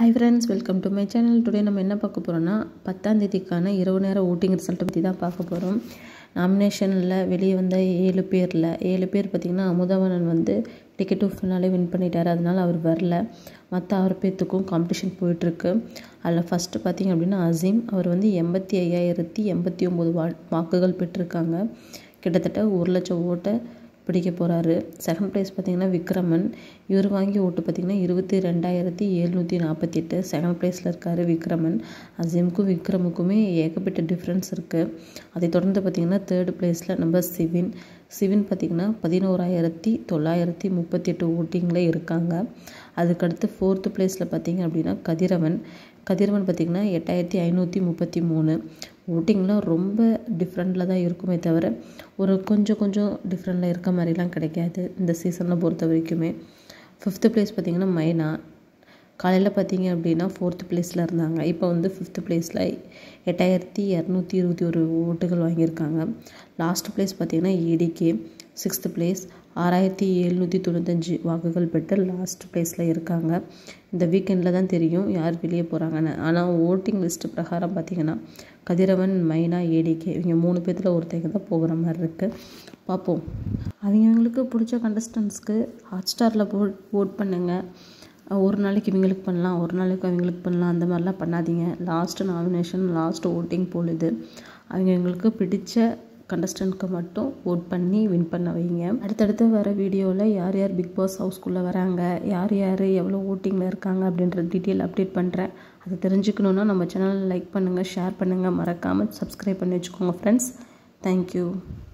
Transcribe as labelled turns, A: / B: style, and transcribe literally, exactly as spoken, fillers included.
A: Hi friends, welcome to my channel. Today நம்ம என்ன பார்க்க போறோம்னா பத்தாம் தேதிக்கான இரவு நேர வோட்டிங் ரிசல்ட் பத்தி தான் பார்க்க போறோம். நாமினேஷன்ல வெளிய வந்த ஏழு பேர்ல ஏழு பேர் பாத்தீங்கன்னா அமுதவனன் வந்து டிக்கெட் டு ஃபினாலே வின் பண்ணிட்டாரு. அதனால அவர் வரல. மத்த ஆறு பேத்துக்கும் காம்படிஷன் போயிட்டு இருக்கு. அதுல ஃபர்ஸ்ட் பாத்தீங்க அப்படினா அசீம் அவர் வந்து எண்பத்தி ஐயாயிரத்து எண்பத்தி ஒன்பது வாக்குகள் பெற்றிருக்காங்க. கிட்டத்தட்ட ஒரு லட்சம் ஓட்டை பிடிக்க போறாரு. செகண்ட் பிளேஸ் பாத்தீங்கன்னா விக்ரமன். இவர் வாங்கி ஓட்டு பாத்தீங்கன்னா இருபத்தி ரெண்டாயிரத்து எழுநூற்று நாற்பத்தி எட்டு. செகண்ட் பிளேஸ்ல இருக்காரு விக்ரமன். அசீம்க்கும் விக்ரமுக்குமே ஏகப்பட்ட டிஃபரன்ஸ் இருக்கு. அதை தொடர்ந்து பாத்தீங்கன்னா தேர்ட் பிளேஸ்ல நம்ம சிவின். சிவின் பாத்தீங்கன்னா பதினோராயிரத்து தொள்ளாயிரத்து முப்பத்தி எட்டு ஓட்டிங்ல இருக்காங்க. அதுக்கு அடுத்து ஃபோர்த் பிளேஸ்ல பாத்தீங்க அப்படின்னா கதிரவன். கதிரவன் பாத்தீங்கன்னா எட்டாயிரத்து ஐநூற்று முப்பத்தி மூன்று. ஓட்டிங்லாம் ரொம்ப டிஃப்ரெண்ட்டில் தான் இருக்குமே தவிர ஒரு கொஞ்சம் கொஞ்சம் டிஃப்ரெண்ட்டில் இருக்க மாதிரிலாம் கிடைக்காது இந்த சீசனில் பொறுத்த வரைக்குமே. ஃபிஃப்த்து பிளேஸ் பார்த்திங்கன்னா மைனா. காலையில் பார்த்தீங்க அப்படின்னா ஃபோர்த்து பிளேஸில் இருந்தாங்க. இப்போ வந்து ஃபிஃப்த்து பிளேஸில் எட்டாயிரத்தி இரநூத்தி இருபத்தி ஒரு ஓட்டுகள் வாங்கியிருக்காங்க. லாஸ்ட் பிளேஸ் பார்த்திங்கன்னா ஏடிகே. சிக்ஸ்த்து பிளேஸ் ஆறாயிரத்தி எழுநூற்றி தொண்ணூத்தஞ்சு வாக்குகள் பெற்று லாஸ்ட் பிளேஸில் இருக்காங்க. இந்த வீக்கெண்டில் தான் தெரியும் யார் வெளியே போகிறாங்கன்னு. ஆனால் ஓட்டிங் லிஸ்ட்டு பிரகாரம் பார்த்திங்கன்னா கதிரவன், மைனா, ஏடிகே இவங்க மூணு பேர்த்தில் ஒருத்தங்க தான் போகிற மாதிரி இருக்குது. பார்ப்போம். அவங்களுக்கு பிடிச்ச கண்டஸ்டன்ஸ்க்கு ஹாட் ஸ்டாரில் போ ஓட் பண்ணுங்கள். ஒரு நாளைக்கு இவங்களுக்கு பண்ணலாம், ஒரு நாளைக்கு அவங்களுக்கு பண்ணலாம், அந்த மாதிரிலாம் பண்ணாதீங்க. லாஸ்ட்டு நாமினேஷன் லாஸ்ட் ஓட்டிங் போலுது. அவங்க எங்களுக்கு பிடிச்ச கண்டஸ்டன்ட்க்கு மட்டும் ஓட் பண்ணி வின் பண்ண வைங்க. அடுத்தடுத்து வர வீடியோவில் யார் யார் பிக் பாஸ் ஹவுஸ்குள்ளே வராங்க, யார் யார் எவ்வளோ ஓட்டிங்கில் இருக்காங்க அப்படின்ற டீட்டெயில் அப்டேட் பண்ணுறேன். அதை தெரிஞ்சுக்கணுன்னா நம்ம சேனலை லைக் பண்ணுங்கள், ஷேர் பண்ணுங்கள், மறக்காமல் சப்ஸ்கிரைப் பண்ணி வச்சுக்கோங்க ஃப்ரெண்ட்ஸ். தேங்க்யூ.